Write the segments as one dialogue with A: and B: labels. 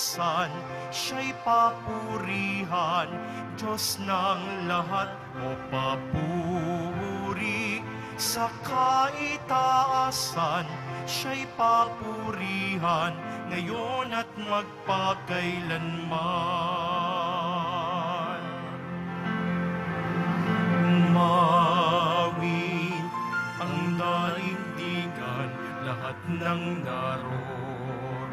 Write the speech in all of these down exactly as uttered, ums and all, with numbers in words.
A: taasan, siya'y papurihan, Diyos ng lahat o papuri. Sa kaitaasan, siya'y papurihan, ngayon at magpakailanman. Umawit ang daigdigan, lahat ng naroon.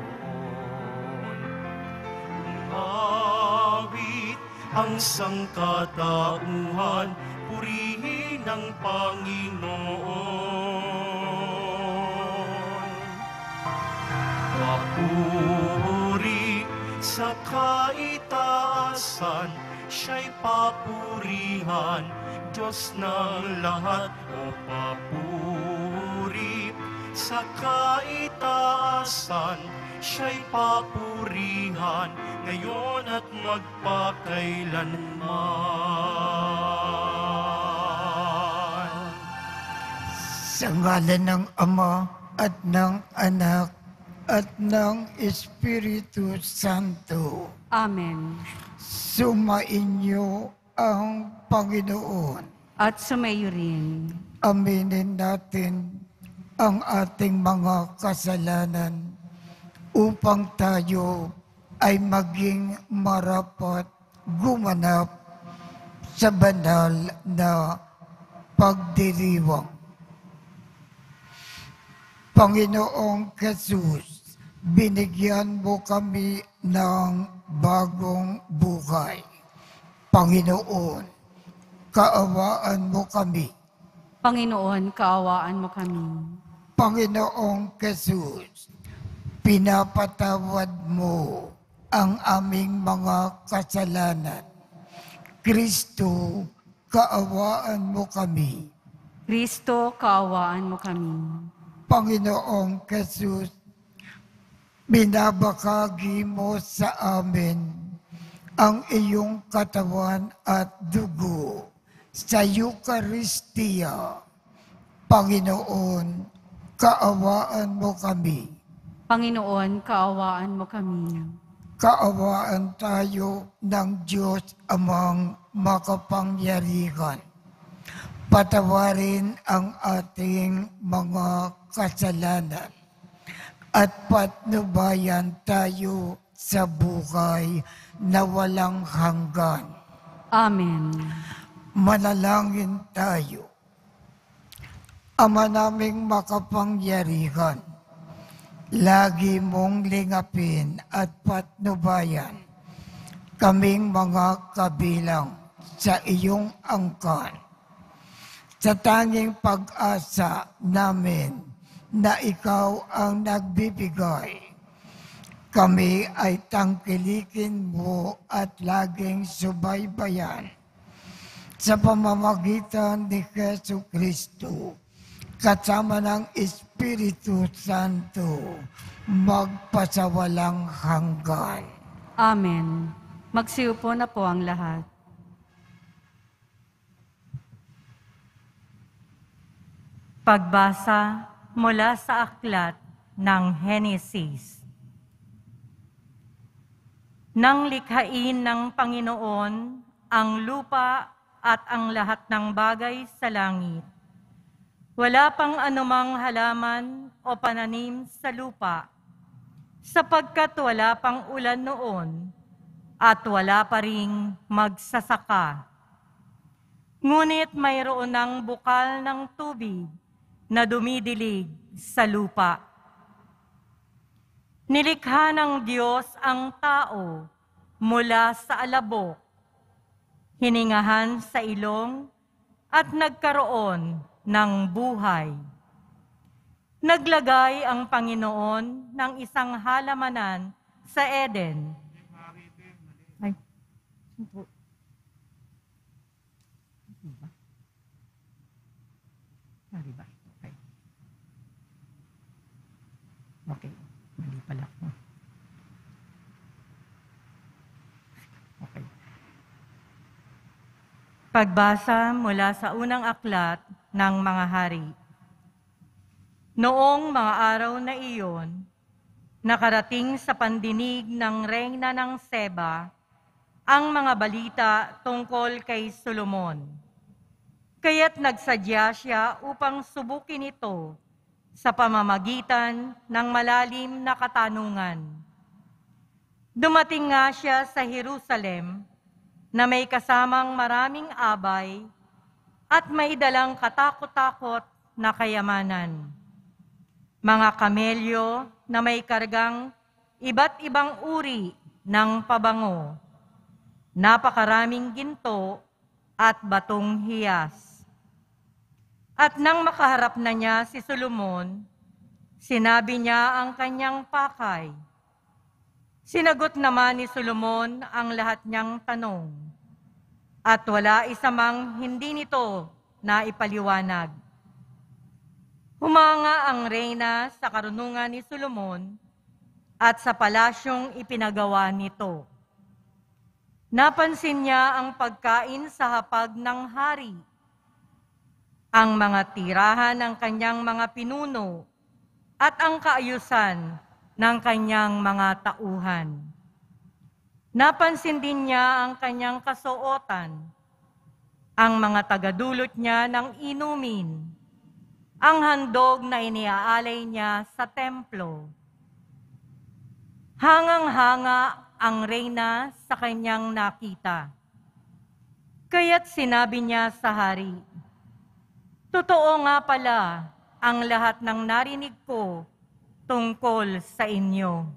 A: Umawit ang sangkatauhan, purihin ang Panginoon. Papuri sa kaitaasan, siya'y papurihan, Diyos ng lahat o papuri. Sa kaitaasan, siya'y papurihan, ngayon at magpakailanman.
B: Sa ngalan ng Ama at ng Anak at ng Espiritu Santo.
C: Amen.
B: Sumainyo ang Panginoon.
C: At sumayo rin.
B: Aminin natin ang ating mga kasalanan upang tayo ay maging marapat gumanap sa banal na pagdiriwang. Panginoong Jesus, binigyan mo kami ng bagong buhay. Panginoon, kaawaan mo kami.
C: Panginoon, kaawaan mo kami.
B: Panginoong Jesus, pinapatawad mo ang aming mga kasalanan. Kristo, kaawaan mo kami.
C: Kristo, kaawaan mo kami.
B: Panginoong Jesus, binabakagi mo sa amin ang iyong katawan at dugo sa Eucharistia. Panginoon, kaawaan mo kami.
C: Panginoon, kaawaan mo kami.
B: Kaawaan tayo ng Diyos Amang makapangyarihan. Patawarin ang ating mga kasalanan at patnubayan tayo sa buhay na walang hanggan.
C: Amen.
B: Manalangin tayo. Ama naming makapangyarihan, lagi mong lingapin at patnubayan kaming mga kabilang sa iyong angkan. Sa tanging pag-asa namin na ikaw ang nagbibigay, kami ay tangkilikin mo at laging subaybayan sa pamamagitan ni Jesu Kristo, kasama ng Espiritu Santo, magpasawalang hanggan.
C: Amen. Magsiupo na po ang lahat. Pagbasa mula sa aklat ng Henesis. Nang likhain ng Panginoon ang lupa at ang lahat ng bagay sa langit, wala pang anumang halaman o pananim sa lupa, sapagkat wala pang ulan noon at wala pa ring magsasaka. Ngunit mayroon ng bukal ng tubig na dumidilig sa lupa. Nilikha ng Diyos ang tao mula sa alabok, hiningahan sa ilong at nagkaroon ng buhay. Naglagay ang Panginoon ng isang halamanan sa Eden. Ay, Mari ba? Okay. Okay, mali pala. Okay. Pagbasa mula sa unang aklat ng mga hari. Noong mga araw na iyon, nakarating sa pandinig ng Reyna ng Seba ang mga balita tungkol kay Solomon. Kaya't nagsadya siya upang subukin ito sa pamamagitan ng malalim na katanungan. Dumating nga siya sa Jerusalem na may kasamang maraming abay at may dalang katakot-takot na kayamanan. Mga kamelyo na may kargang iba't ibang uri ng pabango, napakaraming ginto at batong hiyas. At nang makaharap na niya si Solomon, sinabi niya ang kanyang pakay. Sinagot naman ni Solomon ang lahat niyang tanong, at wala isa mang hindi nito na ipaliwanag. Humanga ang reyna sa karunungan ni Solomon at sa palasyong ipinagawa nito. Napansin niya ang pagkain sa hapag ng hari, ang mga tirahan ng kanyang mga pinuno, at ang kaayusan ng kanyang mga tauhan. Napansin din niya ang kanyang kasuotan, ang mga tagadulot niya ng inumin, ang handog na iniaalay niya sa templo. Hangang-hanga ang reyna sa kanyang nakita. Kaya't sinabi niya sa hari, "Totoo nga pala ang lahat ng narinig ko tungkol sa inyo.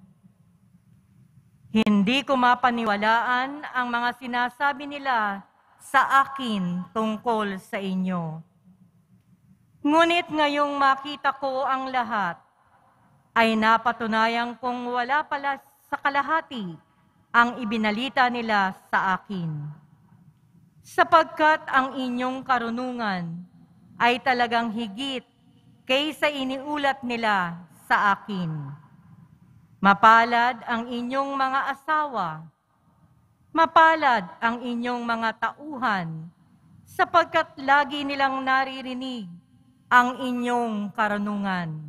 C: Hindi ko mapaniwalaan ang mga sinasabi nila sa akin tungkol sa inyo. Ngunit ngayong makita ko ang lahat, ay napatunayan kong wala pala sa kalahati ang ibinalita nila sa akin. Sapagkat ang inyong karunungan ay talagang higit kaysa iniulat nila sa akin. Mapalad ang inyong mga asawa, mapalad ang inyong mga tauhan, sapagkat lagi nilang naririnig ang inyong karunungan.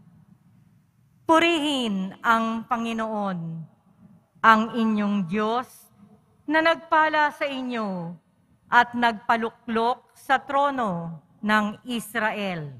C: Purihin ang Panginoon, ang inyong Diyos, na nagpala sa inyo at nagpaluklok sa trono ng Israel.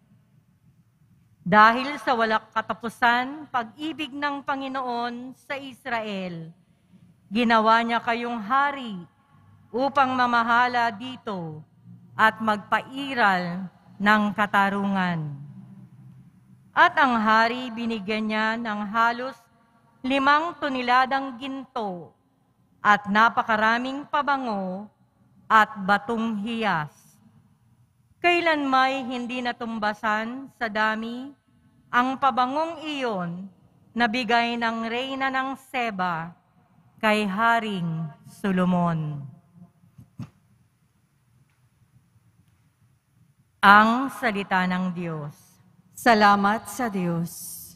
C: Dahil sa walang katapusan, pag-ibig ng Panginoon sa Israel, ginawa niya kayong hari upang mamahala dito at magpairal ng katarungan. At ang hari binigyan niya ng halos limang toneladang ginto at napakaraming pabango at batong hiyas. Kailan may hindi natumbasan sa dami ang pabangong iyon na bigay ng reyna ng Seba kay Haring Solomon. Ang salita ng Diyos.
D: Salamat sa Diyos.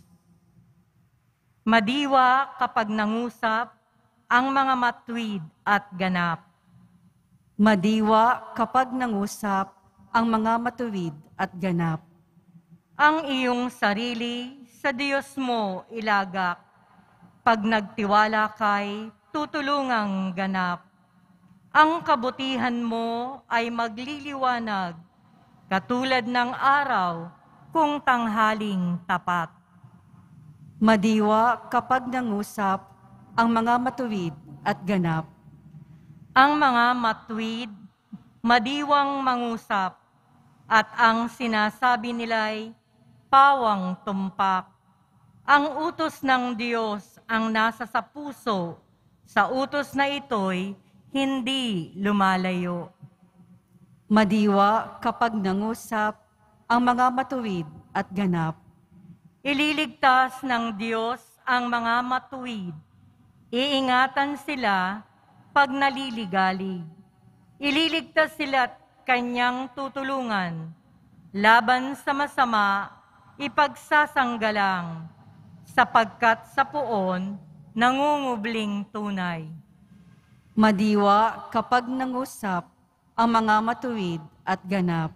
C: Madiwa kapag nangusap ang mga matuwid at ganap.
D: Madiwa kapag nangusap ang mga matuwid at ganap.
C: Ang iyong sarili sa Diyos mo ilagak. Pag nagtiwala kay tutulungang ganap. Ang kabutihan mo ay magliliwanag, katulad ng araw kung tanghaling tapat.
D: Madiwa kapag nangusap ang mga matuwid at ganap.
C: Ang mga matuwid, madiwang mangusap, at ang sinasabi nila'y pawang tumpak. Ang utos ng Diyos ang nasa sa puso, sa utos na ito'y hindi lumalayo.
D: Madiwa kapag nangusap ang mga matuwid at ganap.
C: Ililigtas ng Diyos ang mga matuwid. Iingatan sila pag naliligalig. Ililigtas sila't kanyang tutulungan. Laban sa masama, ipagsasanggalang, sapagkat sa puon, nangungubling tunay.
D: Madiwa kapag nangusap ang mga matuwid at ganap.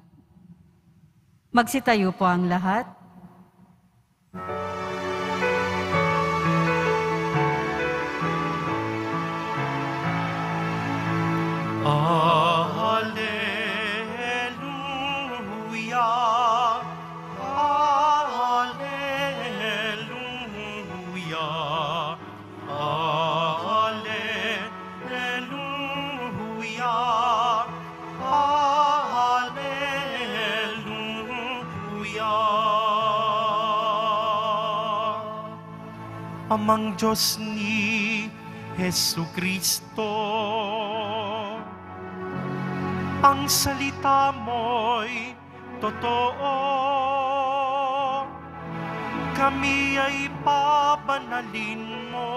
D: Magsitayo po ang lahat.
A: Alleluia. Alleluia. Alleluia. Alleluia. Amang Diyos ni Jesu Kristo, ang salita mo'y totoo. Kami ay pabanalin mo.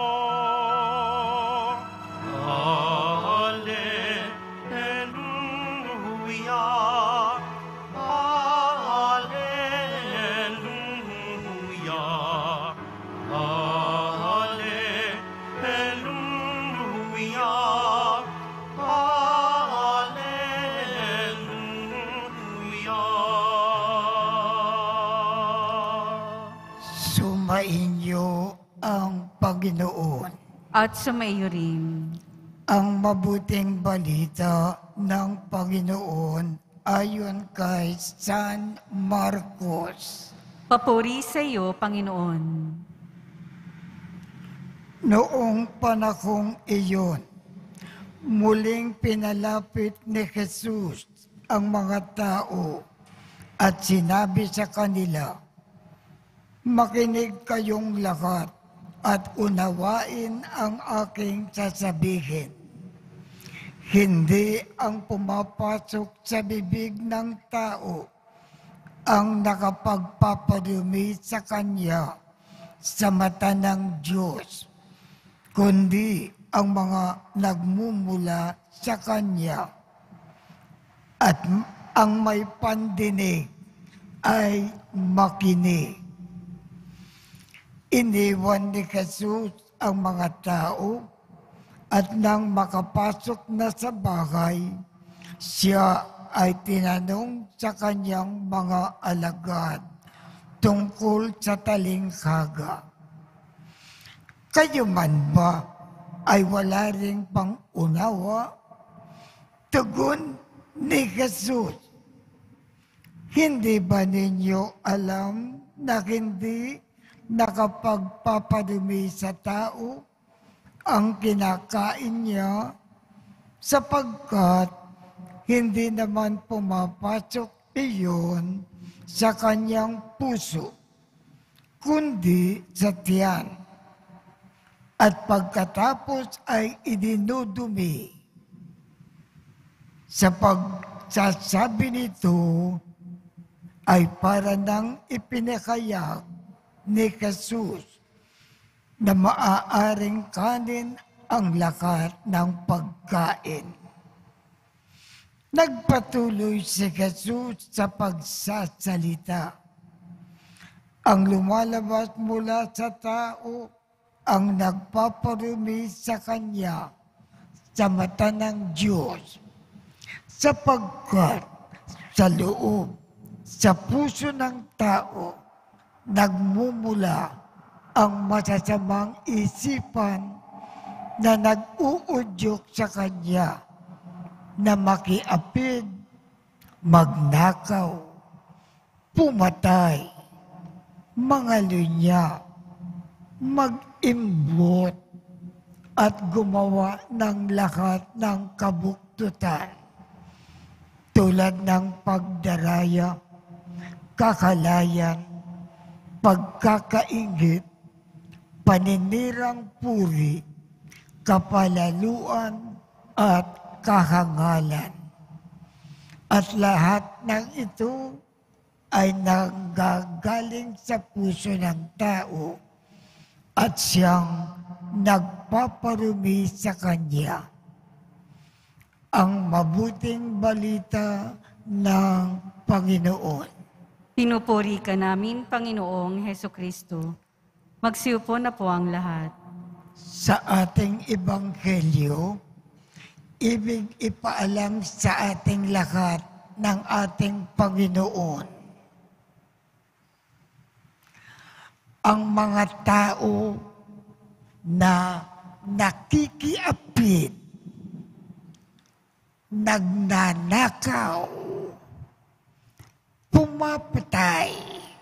A: Alleluia. Alleluia. Alleluia.
B: Sumainyo ang Panginoon.
D: At sumaiyo rin.
B: Ang mabuting balita ng Panginoon ayon kay San Marcos.
D: Papuri sa iyo, Panginoon.
B: Noong panahong iyon, muling pinalapit ni Jesus ang mga tao at sinabi sa kanila, "Makinig kayong lahat at unawain ang aking sasabihin. Hindi ang pumapasok sa bibig ng tao ang nakapagpapadumi sa kanya sa mata ng Diyos, kundi ang mga nagmumula sa kanya. At ang may pandinig ay makinig." Iniwan ni Jesus ang mga tao at nang makapasok na sa bahay, siya ay tinanong sa kanyang mga alagad tungkol sa talinghaga. "Kayo man ba ay wala ring pang-unawa?" Tugon ni Jesus, "Hindi ba ninyo alam na hindi nakapagpapadumi sa tao ang kinakain niya, sapagkat hindi naman pumapasok iyon sa kanyang puso, kundi sa tiyan, at pagkatapos ay idinudumi." Sa pagsasabi nito ay para nang ipinakayag ni Jesus na maaaring kanin ang lahat ng pagkain. Nagpatuloy si Jesus sa pagsasalita. Ang lumalabas mula sa tao ang nagpaparumi sa kanya sa mata ng Diyos, sapagkat sa loob, sa puso ng tao, nagmumula ang masasamang isipan na nag-uudyok sa kanya na makiapid, magnakaw, pumatay, mangalunya, mag-imbot, at gumawa ng lahat ng kabuktutan, tulad ng pagdaraya, kakalayan, pagkakaingit, paninirang puri, kapalaluan, at kahangalan. At lahat ng ito ay nanggagaling sa puso ng tao at siyang nagpaparumi sa kanya. Ang mabuting balita ng Panginoon.
D: Pinupuri ka namin, Panginoong Hesukristo. Magsiupo na po ang lahat.
B: Sa ating ebanghelyo, ibig ipaalam sa ating lahat ng ating Panginoon. Ang mga tao na nakikiapid nagnanakaw, pumapatay,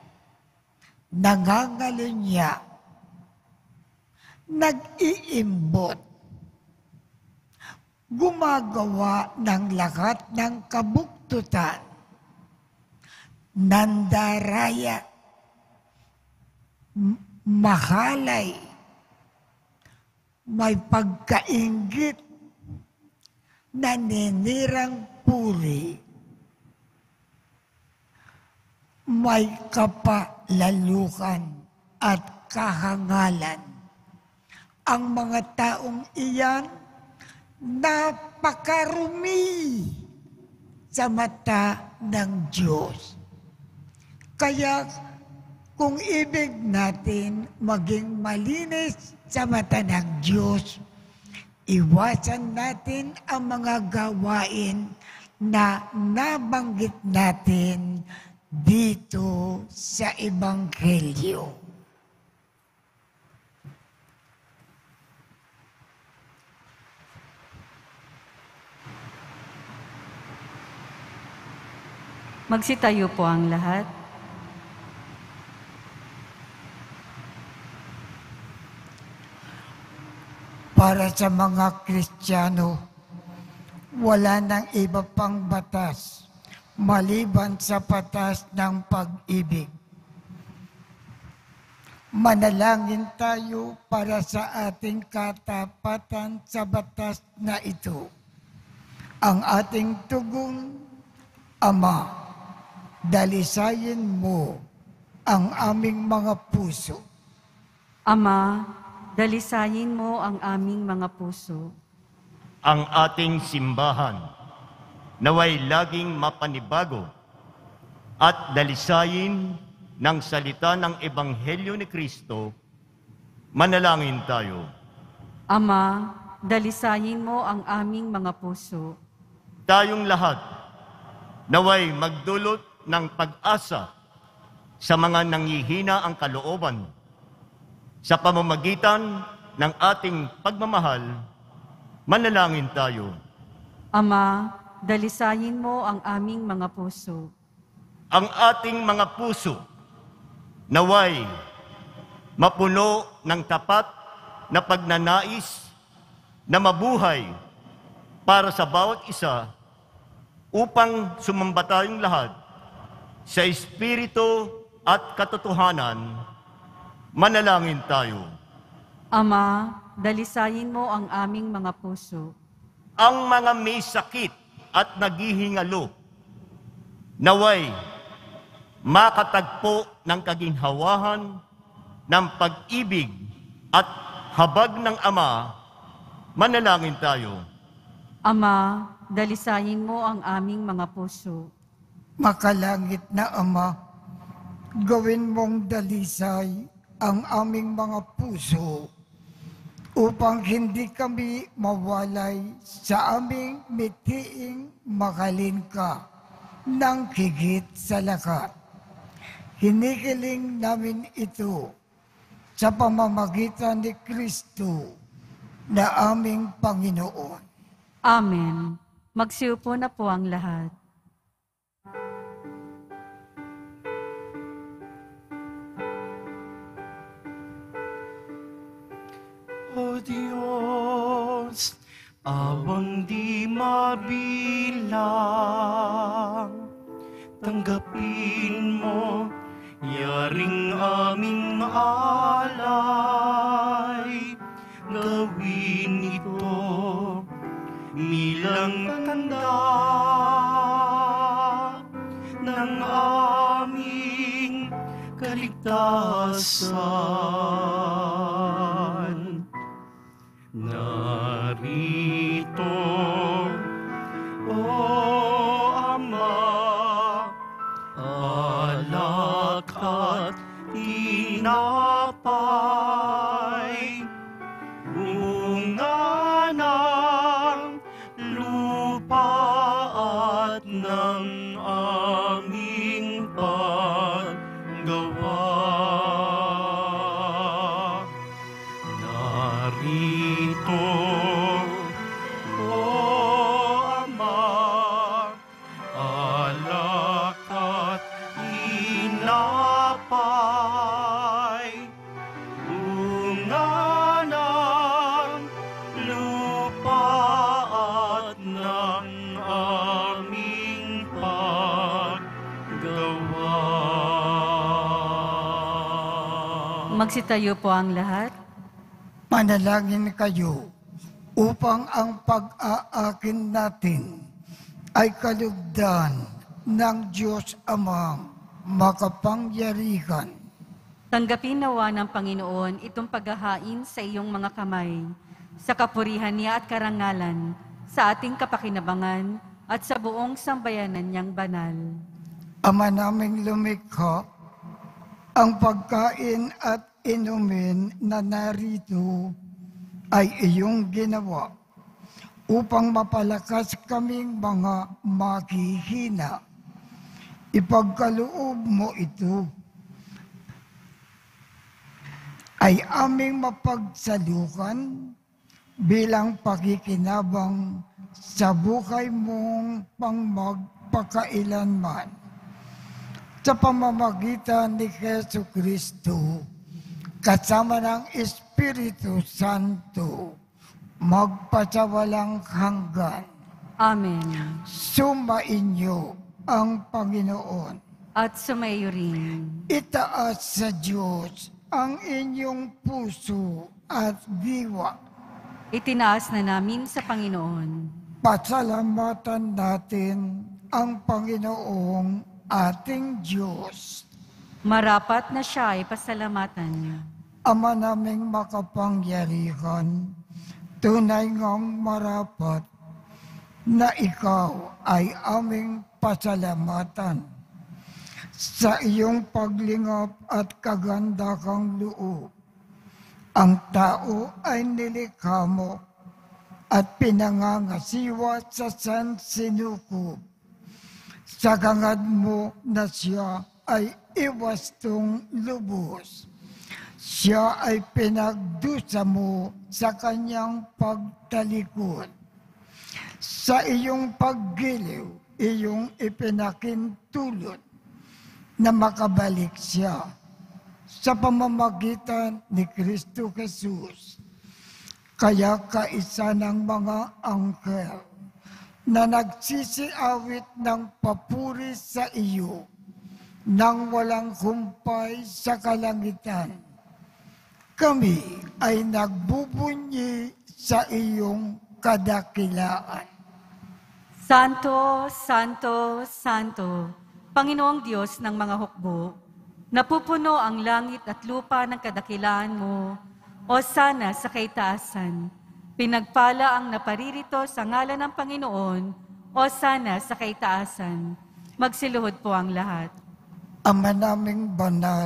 B: nangangalunya, nag-iimbot, gumagawa ng lahat ng kabuktutan, nandaraya, m- mahalay, may pagkainggit, naninirang puri, may kapalalukan at kahangalan. Ang mga taong iyan, napakarumi sa mata ng Diyos. Kaya kung ibig natin maging malinis sa mata ng Diyos, iwasan natin ang mga gawain na nabanggit natin dito sa Ebanghelyo.
D: Magsitayo po ang lahat.
B: Para sa mga Kristiyano, wala nang iba pang batas maliban sa batas ng pag-ibig. Manalangin tayo para sa ating katapatan sa batas na ito. Ang ating tugon, Ama, dalisayin mo ang aming mga puso.
D: Ama, dalisayin mo ang aming mga puso.
E: Ang ating simbahan, naway laging mapanibago at dalisayin ng salita ng Ebanghelyo ni Kristo. Manalangin tayo.
D: Ama, dalisayin mo ang aming mga puso.
E: Tayong lahat, naway magdulot ng pag-asa sa mga nanghihina ang kalooban sa pamamagitan ng ating pagmamahal. Manalangin tayo.
D: Ama, dalisayin mo ang aming mga puso.
E: Ang ating mga puso, naway mapuno ng tapat na pagnanais na mabuhay para sa bawat isa upang sumamba tayong lahat sa Espiritu at katotohanan. Manalangin tayo.
D: Ama, dalisayin mo ang aming mga puso.
E: Ang mga may sakit at naghihingalo, naway makatagpo ng kaginhawahan ng pag-ibig at habag ng Ama. Manalangin tayo.
D: Ama, dalisayin mo ang aming mga puso.
B: Makalangit na Ama, gawin mong dalisay ang aming mga puso upang hindi kami mawalay sa aming mitiing mahalin ka ng higit sa lahat. Hinihiling namin ito sa pamamagitan ni Kristo na aming Panginoon.
D: Amen. Magsiupo na po ang lahat.
A: O Diyos, awang di mabilang, tanggapin mo yaring aming alay, gawin ito bilang tanda ng aming kaligtasan. Narito, O Ama, alak at tinapay, bunga ng lupa at ng aming paggawa. Narito, O Ama,
D: Magsitayo po ang lahat.
B: Manalangin kayo upang ang pag-aakin natin ay kalugdan ng Diyos Amang makapangyarihan.
D: Tanggapin nawa ng Panginoon itong paghahain sa iyong mga kamay, sa kapurihan niya at karangalan, sa ating kapakinabangan at sa buong sambayanan niyang banal.
B: Ama naming lumikha, ang pagkain at inumin na narito ay iyong ginawa upang mapalakas kaming mga maghihina. Ipagkaloob mo ito ay aming mapagsalukan bilang pakikinabang sa buhay mong pangmagpakailanman. Sa pamamagitan ni Jesu Kristo, kasama ng Espiritu Santo, magpasawalang hanggan.
D: Amen.
B: Sumainyo ang Panginoon.
D: At sumayo rin.
B: Itaas sa Diyos ang inyong puso at diwa.
D: Itinaas na namin sa Panginoon.
B: Pasalamatan natin ang Panginoong ating Diyos.
D: Marapat na siya ay pasalamatan niyo.
B: Ama naming makapangyarihan, tunay ngang marapat na ikaw ay aming pasalamatan sa iyong paglingap at kaganda kang loob. Ang tao ay nilikha mo at pinangangasiwa sa sansinukob. Sa gangad mo na siya ay iwastong lubos. Siya ay pinagdusa mo sa kanyang pagtalikod. Sa iyong paggiliw, iyong ipinakintulot na makabalik siya sa pamamagitan ni Kristo Jesus. Kaya kaisa ng mga anghel na nagsisiawit ng papuri sa iyo nang walang humpay sa kalangitan. Kami ay nagbubunyi sa iyong kadakilaan.
D: Santo, Santo, Santo, Panginoong Diyos ng mga hukbo, napupuno ang langit at lupa ng kadakilaan mo, o sana sa kaitaasan. Pinagpala ang naparirito sa ngalan ng Panginoon, o sana sa kaitaasan. Magsiluhod po ang lahat.
B: Ama naming banal,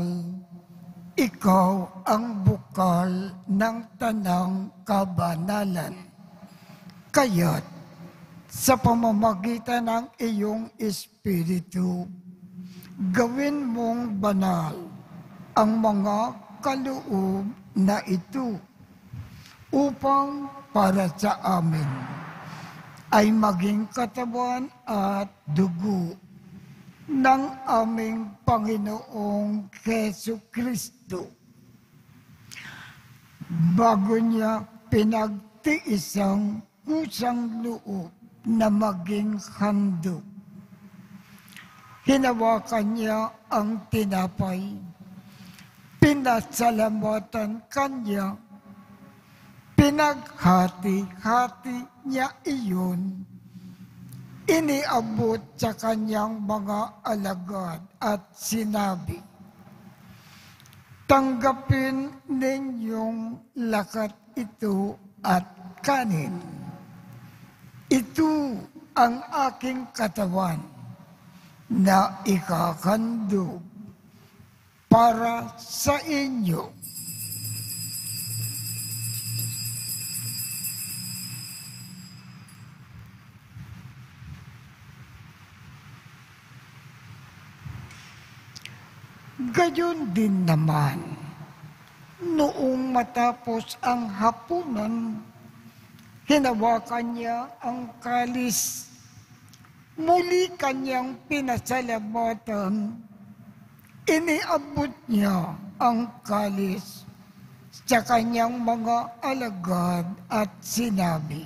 B: ikaw ang bukal ng tanang kabanalan. Kaya't sa pamamagitan ng iyong Espiritu, gawin mong banal ang mga kaloob na ito upang para sa amin ay maging katawan at dugo ng aming Panginoong Jesu Kristo. Bago niya pinagtiisang kusang loob na maging handog, hinawakan niya ang tinapay, pinasalamatan kanya, pinaghati-hati niya iyon, iniabot sa kanyang mga alagad at sinabi, tanggapin ninyong lakat ito at kanin. Ito ang aking katawan na ikakandog para sa inyo. Gayon din naman, noong matapos ang hapunan, hinawakan niya ang kalis, muli kanyang pinasalamatan, iniabot niya ang kalis sa kanyang mga alagad at sinabi,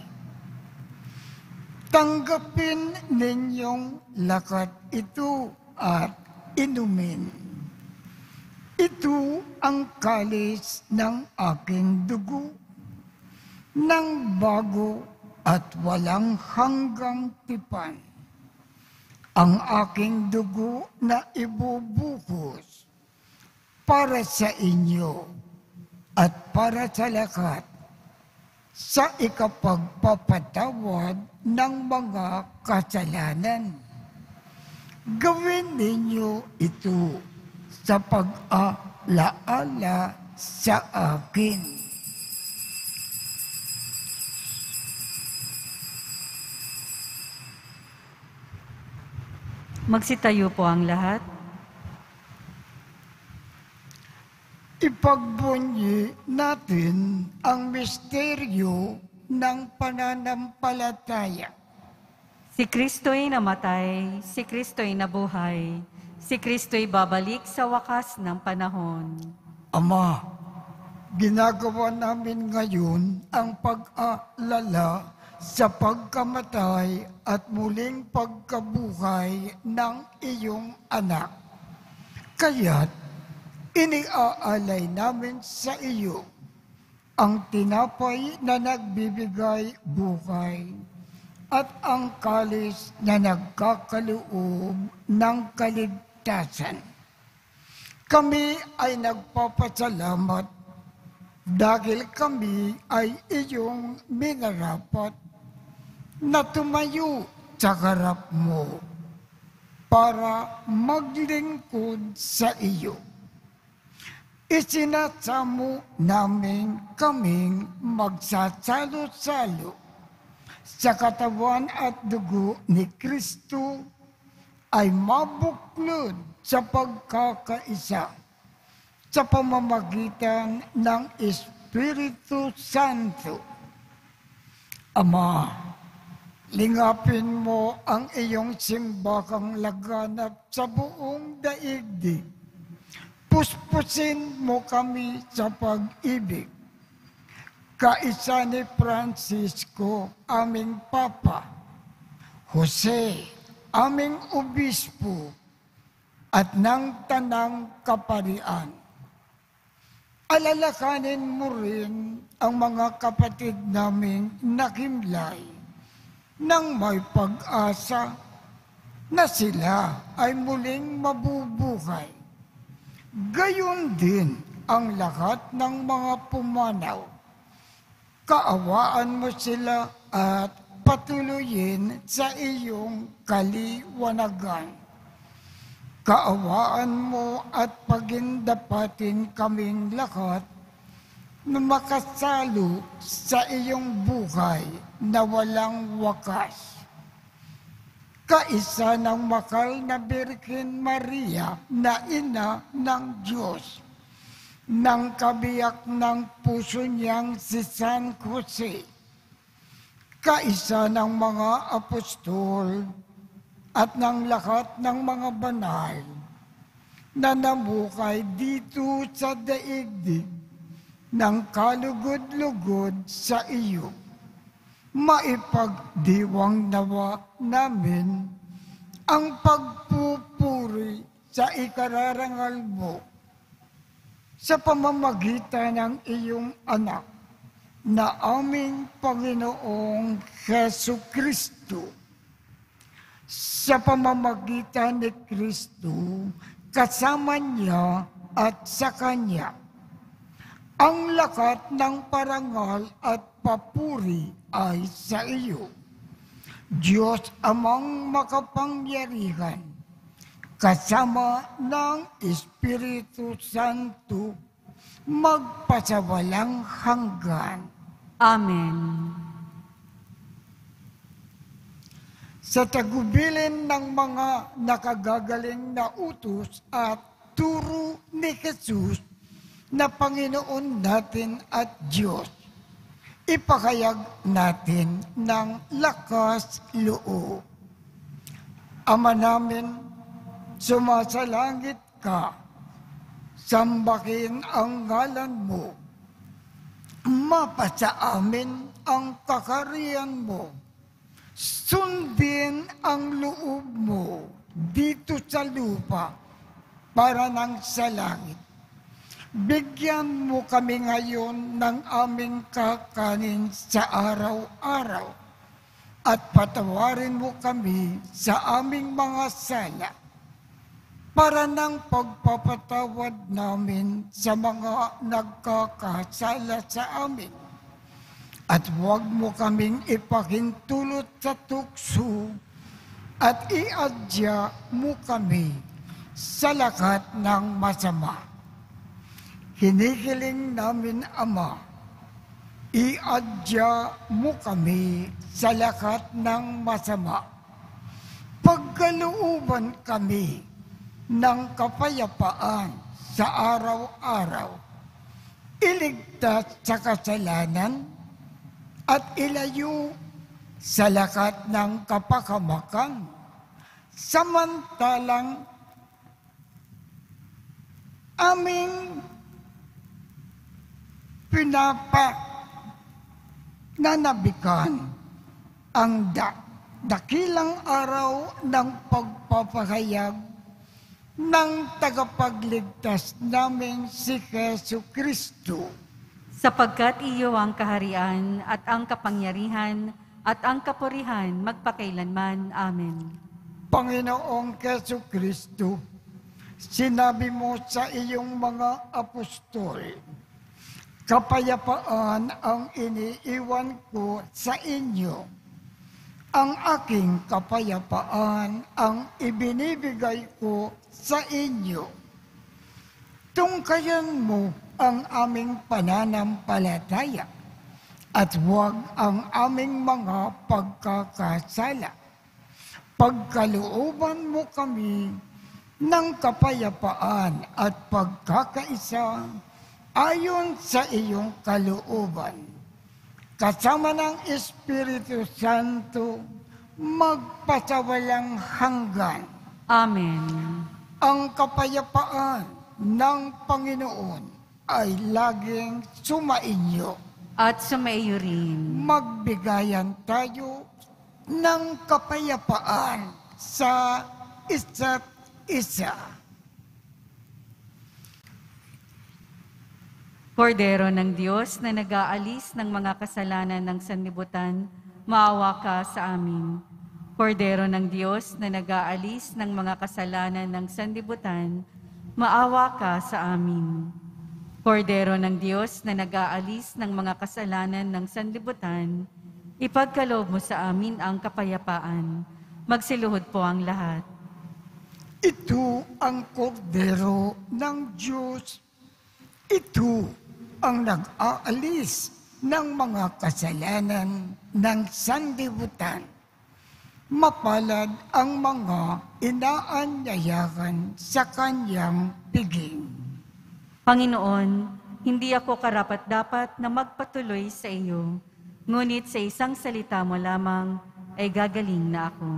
B: tanggapin ninyong lakat ito at inumin. Ito ang kalis ng aking dugo, ng bago at walang hanggang tipan. Ang aking dugo na ibubuhos para sa inyo at para sa lahat sa ikapagpapatawad ng mga kasalanan. Gawin ninyo ito sa pag-alaala sa akin.
D: Magsitayo po ang lahat.
B: Ipagbunyi natin ang misteryo ng pananampalataya.
D: Si Kristo'y namatay, si Kristo'y nabuhay, si Kristo'y babalik sa wakas ng panahon.
B: Ama, ginagawa namin ngayon ang pag-aalala sa pagkamatay at muling pagkabuhay ng iyong anak. Kaya't iniaalay namin sa iyo ang tinapay na nagbibigay buhay at ang kalis na nagkakaloob ng kaligtasan. Kami ay nagpapasalamat dahil kami ay iyong minarapat na tumayo sa harap mo para maglingkod sa iyo. Isinasamo namin kaming magsasalo-salo sa katawan at dugo ni Kristo ay mabuklod sa pagkakaisa sa pamamagitan ng Espiritu Santo. Ama, lingapin mo ang iyong simbahang laganap sa buong daigdig. Puspusin mo kami sa pag-ibig. Kaisa ni Francisco, aming Papa, Jose, aming Obispo, at ng Tanang Kaparian. Alalakanin mo rin ang mga kapatid naming nakimlay nang may pag-asa na sila ay muling mabubuhay. Gayon din ang lahat ng mga pumanaw. Kaawaan mo sila at patuloyin sa iyong kaliwanagan. Kaawaan mo at pagindapatin kaming lahat na makasalo sa iyong buhay na walang wakas. Kaisa ng makal na Birhen Maria na ina ng Diyos, ng kabiyak ng puso niyang si San Jose, kaisa ng mga apostol at ng lahat ng mga banal na namuhay dito sa daigdig ng kalugod-lugod sa iyo. Maipagdiwang nawa namin ang pagpupuri sa ikararangal mo sa pamamagitan ng iyong anak na aming Panginoong Hesu Kristo. Sa pamamagitan ni Kristo, kasama niya at sa Kanya, ang lakat ng parangal at papuri ay sa iyo. Diyos Amang makapangyarihan, kasama ng Espiritu Santo, magpasawalang hanggan.
D: Amen.
B: Sa tagubilin ng mga nakagagaling na utos at turo ni Jesus na Panginoon natin at Diyos, ipakayag natin ng lakas loob. Ama namin, sumasalangit ka, sambahin ang ngalan mo, mapasa amin ang kakariyan mo, sundin ang loob mo dito sa lupa para nang sa langit. Bigyan mo kami ngayon ng aming kakanin sa araw-araw at patawarin mo kami sa aming mga sala para ng pagpapatawad namin sa mga nagkakasala sa amin. At huwag mo kaming ipahintulot sa tukso at iadya mo kami sa lahat ng masama. Hinihiling namin, Ama, iadya mo kami sa lahat ng masama. Pagkalooban kami ng kapayapaan sa araw-araw. Iligtas sa kasalanan at ilayo sa lahat ng kapakamakan. Samantalang aming pinapa nanabikan ang da, dakilang araw ng pagpapahayag ng tagapagligtas namin si Jesu Kristo.
D: Sapagkat iyo ang kaharian at ang kapangyarihan at ang kapurihan magpakailanman. Amen.
B: Panginoong Jesu Kristo, sinabi mo sa iyong mga apostol, kapayapaan ang iniiwan ko sa inyo. Ang aking kapayapaan ang ibinibigay ko sa inyo. Tungkayan mo ang aming pananampalataya at huwag ang aming mga pagkakasala. Pagkalooban mo kami ng kapayapaan at pagkakaisa ayon sa iyong kalooban, kasama ng Espiritu Santo, magpasawalang hanggan.
D: Amen.
B: Ang kapayapaan ng Panginoon ay laging sumainyo.
D: At sumaiyo rin.
B: Magbigayan tayo ng kapayapaan sa isa't isa.
D: Kordero ng Diyos na nag-aalis ng mga kasalanan ng sanlibutan, maawa ka sa amin. Kordero ng Diyos na nag-aalis ng mga kasalanan ng sanlibutan, maawa ka sa amin. Kordero ng Diyos na nag-aalis ng mga kasalanan ng sanlibutan, ipagkaloob mo sa amin ang kapayapaan. Magsiluhod po ang lahat.
B: Ito ang kordero ng Diyos. Ito ang nag-aalis ng mga kasalanan ng sanlibutan. Mapalad ang mga inaanyayahan sa kanyang piging.
D: Panginoon, hindi ako karapat-dapat na magpatuloy sa iyo, ngunit sa isang salita mo lamang ay gagaling na ako.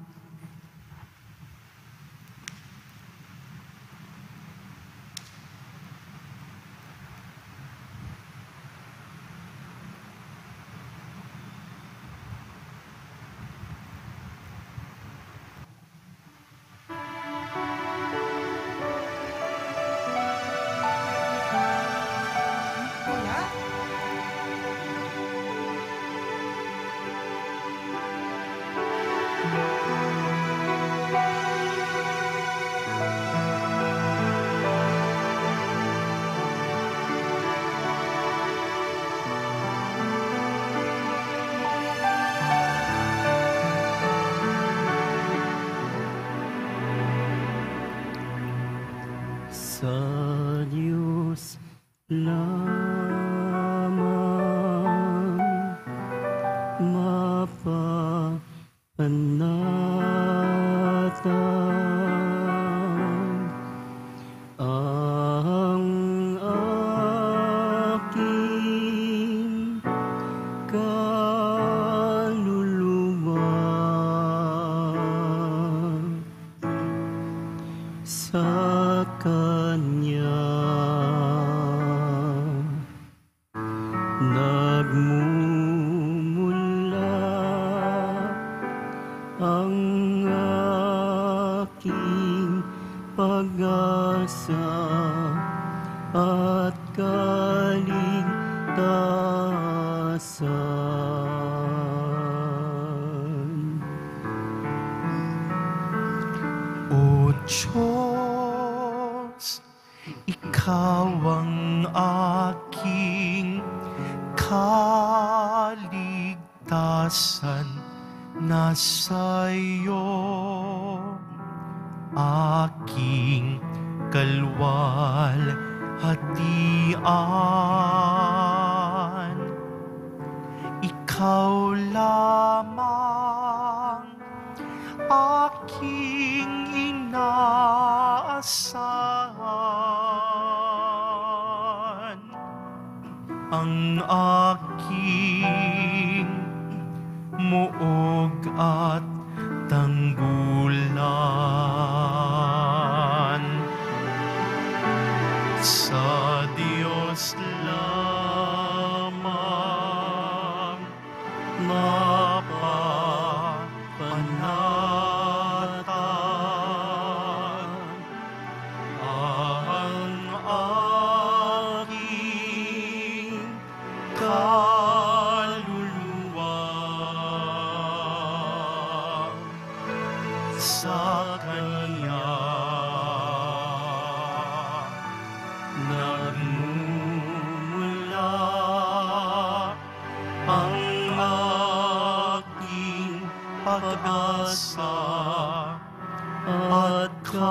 A: Sa Diyos lamang mapapanatan ang aking kaluluwa. Sa Kanya nagmumula ang aking pag-asa at kaligtasan.
F: O Diyos, Ikaw ang aking kaligtasan, nasa iyo aking kalwalhatian. Ikaw lamang aking inaasahan, ang aking muog at tanggulan. Sa Diyos lamang mapapanatag ang aking kaluluwa. Sa Kanya nagmumula ang aking pag-asa at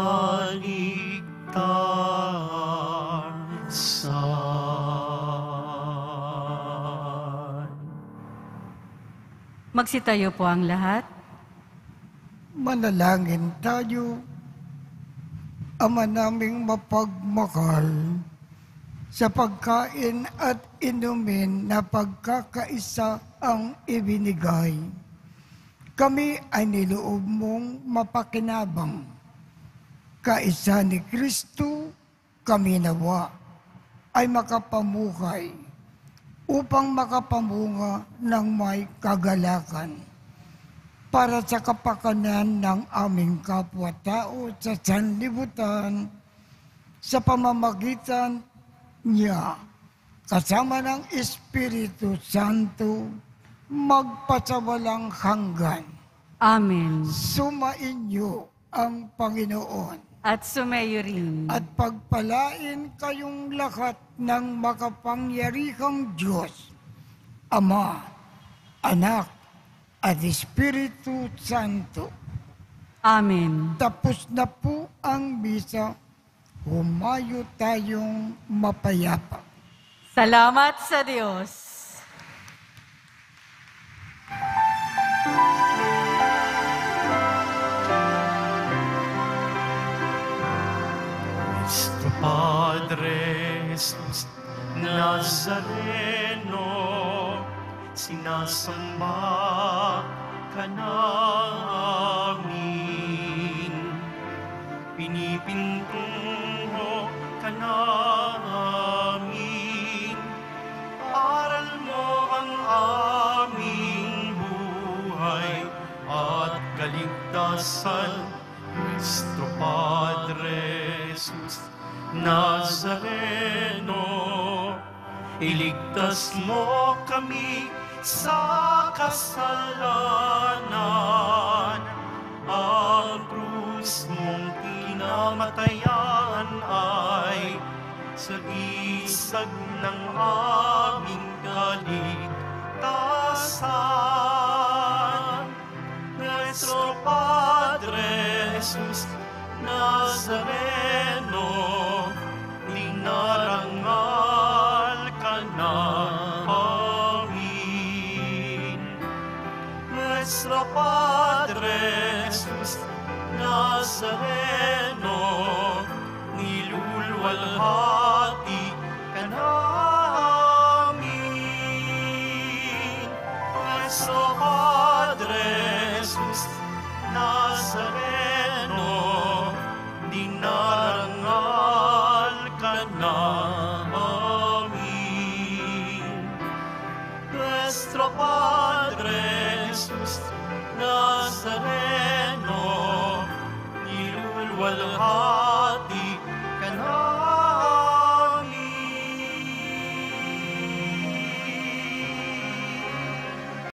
F: kaligtasan.
D: Magsitayo po ang lahat.
B: Manalangin tayo. Ama naming mapagmahal, sa pagkain at inumin na pagkakaisa ang ibinigay, kami ay niloob mong mapakinabang. Kaisa ni Kristo, kami nawa ay makapamuhay upang makapamunga ng may kagalakan para sa kapakanan ng aming kapwa-tao sa sanlibutan sa pamamagitan niya, kasama ng Espiritu Santo, magpasawalang hanggan.
D: Amen.
B: Sumainyo ang Panginoon
D: At sumayo rin.
B: at pagpalain kayong lahat ng makapangyarihang Diyos, Ama, Anak, at Espiritu Santo.
D: Amen.
B: Tapos na po ang misa. Humayo tayong mapayapa.
D: Salamat sa Diyos.
F: Nuestro Padre Jesus Nazareno, sinasamba ka namin, pinipintungo ka namin, aral mo ang aming buhay at kaligtasan. Nuestro Padre Jesus Nazareno, iligtas mo kami sa kasalanan. Ang krus mong kinamatayan ay sagisag ng aming kaligtasan. Nuestro Padre Jesus Nazareno, dinarangal ka namin. Nuestro Padre Jesus Nazareno, nilulwalhati ka namin. Nuestro Padre Jesus Nazareno, dinarangal ka namin. Nuestro Padre Jesus Nazareno, nilulwalhati